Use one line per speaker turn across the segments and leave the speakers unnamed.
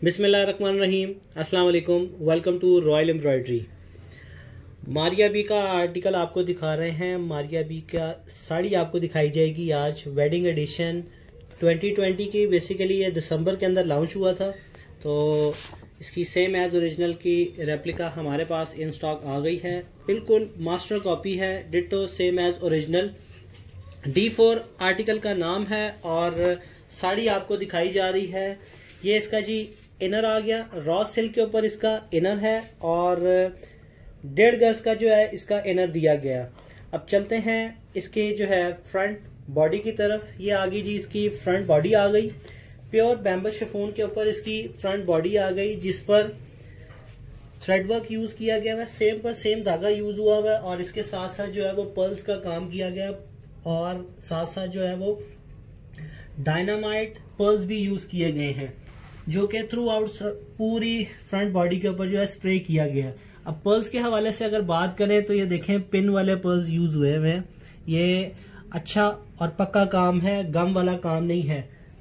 बिस्मिल्लाहिर्रहमानिर्रहीम, अस्सलाम वालेकुम। Welcome to royal embroidery. Maria B का आर्टिकल आपको दिखा रहे हैं। मारिया बी का साड़ी आपको दिखाई जाएगी आज, वेडिंग एडिशन 2020 की। बेसिकली ये दिसंबर के अंदर लॉन्च हुआ था, तो इसकी सेम एज ओरिजिनल की रेप्लिका हमारे पास इन स्टॉक आ गई है। बिल्कुल मास्टर कॉपी है, ditto same as original. D4 article का नाम है और साड़ी आपको दिखाई जा रही है। ये इसका जी इनर आ गया, रॉ सिल्क के ऊपर इसका इनर है और 1.5 गज का जो है इसका इनर दिया गया। अब चलते हैं इसके जो है फ्रंट बॉडी की तरफ। ये आ गई जी इसकी फ्रंट बॉडी आ गई, प्योर बैम्बू शिफॉन के ऊपर इसकी फ्रंट बॉडी आ गई, जिस पर थ्रेड वर्क यूज किया गया है, सेम पर सेम धागा यूज हुआ हुआ है और इसके साथ साथ जो है वो पर्ल्स का काम किया गया और साथ साथ जो है वो डायनामाइट पर्ल्स भी यूज किए गए हैं, जो कि थ्रू आउट पूरी फ्रंट बॉडी के ऊपर जो है स्प्रे किया गया। अब पर्ल्स के हवाले से अगर बात करें तो ये देखें पिन वाले पर्ल्स यूज हुए हैं। ये अच्छा और पक्का काम है, गम वाला काम नहीं है।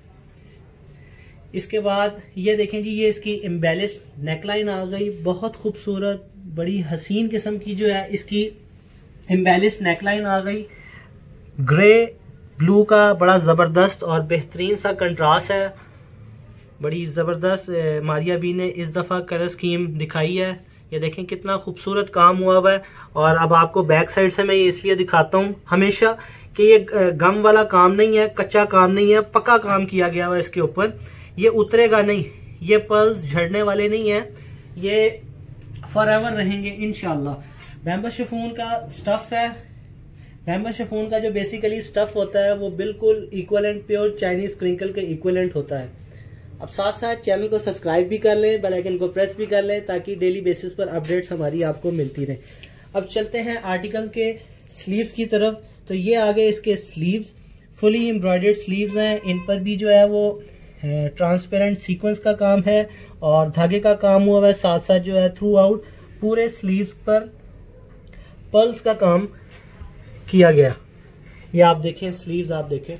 इसके बाद ये देखें जी, ये इसकी एम्बेलिश नेकलाइन आ गई, बहुत खूबसूरत बड़ी हसीन किस्म की जो है इसकी एम्बेलिश नेकलाइन आ गई। ग्रे ब्लू का बड़ा जबरदस्त और बेहतरीन सा कंट्रास्ट है, बड़ी जबरदस्त मारिया बी ने इस दफा कलर स्कीम दिखाई है। ये देखें कितना खूबसूरत काम हुआ हुआ है। और अब आपको बैक साइड से मैं ये इसलिए दिखाता हूँ हमेशा कि ये गम वाला काम नहीं है, कच्चा काम नहीं है, पक्का काम किया गया हुआ है इसके ऊपर। ये उतरेगा नहीं, ये पर्ल्स झड़ने वाले नहीं है, ये फॉरएवर रहेंगे इंशाल्लाह। बैम्बू शिफॉन का स्टफ है। बैम्बू शिफॉन का जो बेसिकली स्टफ होता है वो बिल्कुल इक्वलेंट प्योर चाइनीज क्रिंकल के इक्वलेंट होता है। अब साथ साथ चैनल को सब्सक्राइब भी कर लें, बेल आइकन को प्रेस भी कर लें, ताकि डेली बेसिस पर अपडेट्स हमारी आपको मिलती रहे। अब चलते हैं आर्टिकल के स्लीव्स की तरफ। तो ये आ गए इसके स्लीव्स, फुली एम्ब्रॉयडर्ड स्लीव्स हैं। इन पर भी जो है वो ट्रांसपेरेंट सीक्वेंस का काम है और धागे का काम हुआ है। साथ साथ जो है थ्रू आउट पूरे स्लीव्स पर पर्ल्स का काम किया गया। ये आप देखें स्लीव्स, आप देखें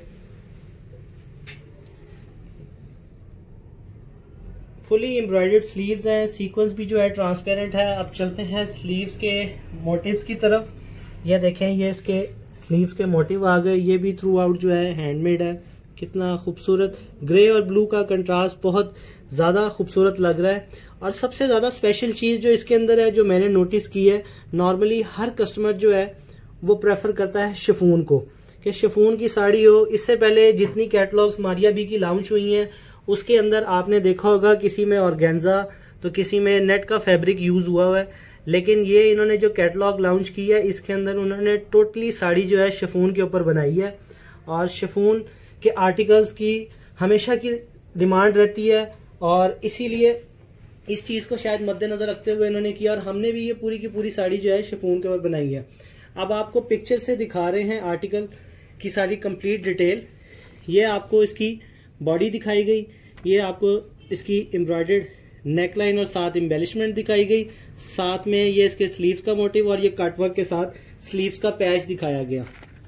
फुली एम्ब्रॉयडर्ड स्लीव्स हैं, सीक्वेंस भी जो है ट्रांसपेरेंट है। अब चलते हैं स्लीव्स के मोटिव्स की तरफ। ये देखें, ये इसके स्लीव्स के मोटिव आ गए, ये भी थ्रू आउट जो है हैंडमेड है। कितना खूबसूरत ग्रे और ब्लू का कंट्रास्ट बहुत ज्यादा खूबसूरत लग रहा है। और सबसे ज्यादा स्पेशल चीज जो इसके अंदर है, जो मैंने नोटिस की है, नॉर्मली हर कस्टमर जो है वो प्रेफर करता है शिफॉन को, कि शिफॉन की साड़ी हो। इससे पहले जितनी कैटलॉग्स मारिया बी की लॉन्च हुई हैं उसके अंदर आपने देखा होगा किसी में ऑर्गेन्जा तो किसी में नेट का फैब्रिक यूज हुआ है, लेकिन ये इन्होंने जो कैटलॉग लॉन्च की है इसके अंदर उन्होंने टोटली साड़ी जो है शिफॉन के ऊपर बनाई है। और शिफॉन के आर्टिकल्स की हमेशा की डिमांड रहती है और इसीलिए इस चीज को शायद मद्देनजर रखते हुए इन्होंने किया और हमने भी ये पूरी की पूरी साड़ी जो है शिफॉन के ऊपर बनाई है। अब आपको पिक्चर से दिखा रहे हैं आर्टिकल की सारी कंप्लीट डिटेल। ये आपको इसकी बॉडी दिखाई गई, ये आपको इसकी एम्ब्रॉयडर्ड नेकलाइन और साथ एम्बेलिशमेंट दिखाई गई, साथ में ये इसके स्लीव्स का मोटिव और ये कटवर्क के साथ स्लीव्स का पैच दिखाया गया।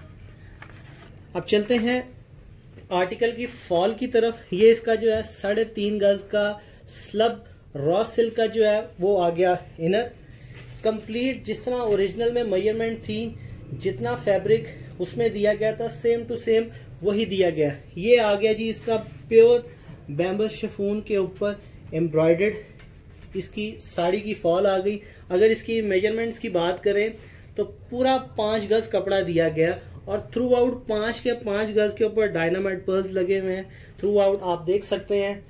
अब चलते हैं आर्टिकल की फॉल की तरफ। ये इसका जो है 3.5 गज का स्लब रॉ सिल्क का जो है वो आ गया इनर, कंप्लीट जिस तरह ओरिजिनल में मेजरमेंट थी, जितना फैब्रिक उसमें दिया गया था सेम टू सेम वही दिया गया। ये आ गया जी इसका प्योर बैम्बू शिफॉन के ऊपर एम्ब्रॉयडर्ड इसकी साड़ी की फॉल आ गई। अगर इसकी मेजरमेंट्स की बात करें तो पूरा 5 गज कपड़ा दिया गया और थ्रू आउट 5 के 5 गज के ऊपर डायनामाइट पर्ल्स लगे हुए हैं। थ्रू आउट आप देख सकते हैं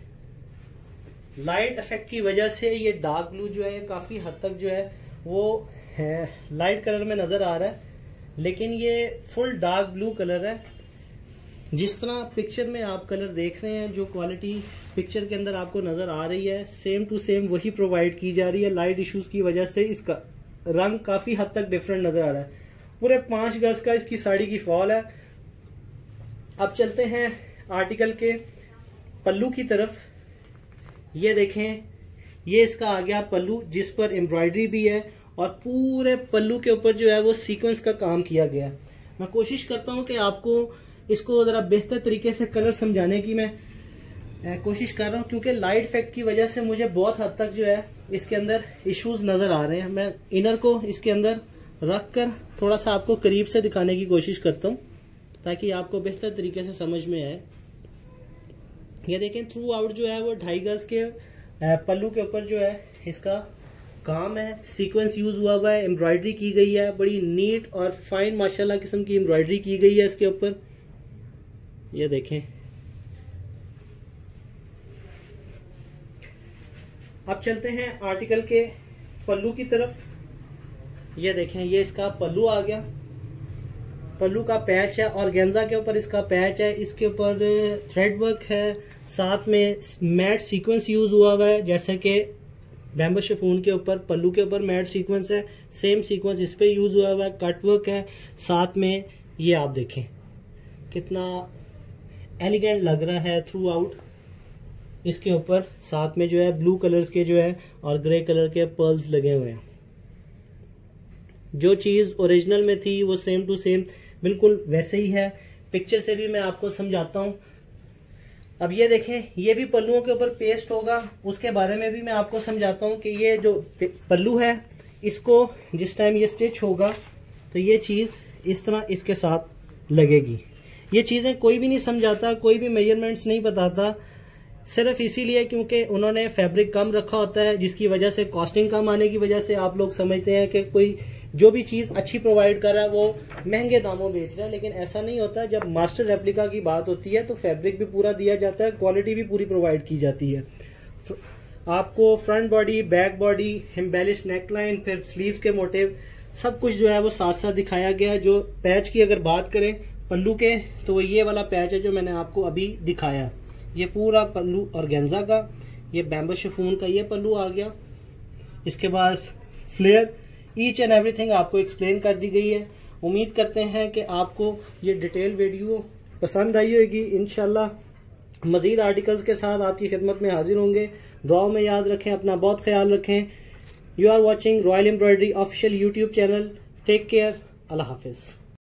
लाइट इफेक्ट की वजह से ये डार्क ब्लू जो है ये काफी हद तक जो है वो लाइट कलर में नजर आ रहा है, लेकिन ये फुल डार्क ब्लू कलर है। जिस तरह पिक्चर में आप कलर देख रहे हैं, जो क्वालिटी पिक्चर के अंदर आपको नजर आ रही है सेम टू सेम वही प्रोवाइड की जा रही है। लाइट इश्यूज की वजह से इसका रंग काफी हद तक डिफरेंट नजर आ रहा है। पूरे 5 गज का इसकी साड़ी की फॉल है। अब चलते हैं आर्टिकल के पल्लू की तरफ। ये देखें, ये इसका आ गया पल्लू, जिस पर एम्ब्रॉयडरी भी है और पूरे पल्लू के ऊपर जो है वो सीक्वेंस का काम किया गया। मैं कोशिश करता हूं कि आपको इसको जरा बेहतर तरीके से कलर समझाने की मैं कोशिश कर रहा हूँ, क्योंकि लाइट इफेक्ट की वजह से मुझे बहुत हद तक जो है इसके अंदर इश्यूज नजर आ रहे हैं। मैं इनर को इसके अंदर रख कर थोड़ा सा आपको करीब से दिखाने की कोशिश करता हूँ ताकि आपको बेहतर तरीके से समझ में आए। ये देखें थ्रू आउट जो है वो 2.5 गज के पल्लू के ऊपर जो है इसका काम है, सीक्वेंस यूज हुआ है, एम्ब्रॉयडरी की गई है, बड़ी नीट और फाइन माशाल्लाह किस्म की एम्ब्रॉयडरी की गई है इसके ऊपर। ये देखें। अब चलते हैं आर्टिकल के पल्लू की तरफ। ये देखें ये इसका पल्लू आ गया, पल्लू का पैच है, ऑर्गेन्जा के ऊपर इसका पैच है, इसके ऊपर थ्रेड वर्क है, साथ में मैट सीक्वेंस यूज हुआ है, जैसे कि बैम्बू शिफॉन के ऊपर पल्लू के ऊपर मैट सीक्वेंस है, सेम सीक्वेंस इस पे यूज हुआ है, कट वर्क है, साथ में ये आप देखें कितना एलिगेंट लग रहा है थ्रू आउट इसके ऊपर। साथ में जो है ब्लू कलर्स के जो है और ग्रे कलर के पर्ल्स लगे हुए हैं। जो चीज ओरिजिनल में थी वो सेम टू सेम बिल्कुल वैसे ही है। पिक्चर से भी मैं आपको समझाता हूं। अब ये देखें ये भी पल्लुओं के ऊपर पेस्ट होगा, उसके बारे में भी मैं आपको समझाता हूं कि ये जो पल्लू है इसको जिस टाइम ये स्टिच होगा तो ये चीज इस तरह इसके साथ लगेगी। ये चीजें कोई भी नहीं समझाता, कोई भी मेजरमेंट्स नहीं बताता, सिर्फ इसीलिए क्योंकि उन्होंने फैब्रिक कम रखा होता है, जिसकी वजह से कॉस्टिंग कम आने की वजह से आप लोग समझते हैं कि कोई जो भी चीज अच्छी प्रोवाइड कर रहा है वो महंगे दामों बेच रहा है, लेकिन ऐसा नहीं होता। जब मास्टर रेप्लिका की बात होती है तो फैब्रिक भी पूरा दिया जाता है, क्वालिटी भी पूरी प्रोवाइड की जाती है। आपको front body, back body, embellish neckline, फिर स्लीव्स के मोटिव सब कुछ जो है वो साथ साथ दिखाया गया है। जो पैच की अगर बात करें पल्लू के तो ये वाला पैच है जो मैंने आपको अभी दिखाया। ये पूरा पल्लू ऑर्गेन्जा का, ये बैम्बू शिफॉन का ये पल्लू आ गया। इसके बाद फ्लेयर, ईच एंड एवरीथिंग आपको एक्सप्लेन कर दी गई है। उम्मीद करते हैं कि आपको ये डिटेल वीडियो पसंद आई होगी। इंशाल्लाह मजीद आर्टिकल्स के साथ आपकी खिदमत में हाजिर होंगे। दुआओं में याद रखें, अपना बहुत ख्याल रखें। You are watching royal embroidery official YouTube channel. Take care. अल्लाह हाफिज।